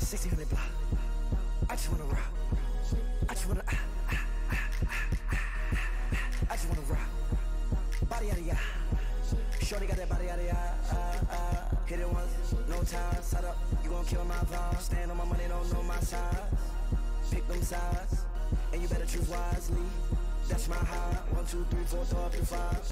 1600 block. I just wanna rock. I just wanna I just wanna rock. Body out of ya. Shorty got that body out of ya. Hit it once, no time. Side up, you gon' kill my vibe. Stand on my money, don't know my size. Pick them sides, and you better choose wisely. That's my high. 1, 2, 3, 4, throw up to 5.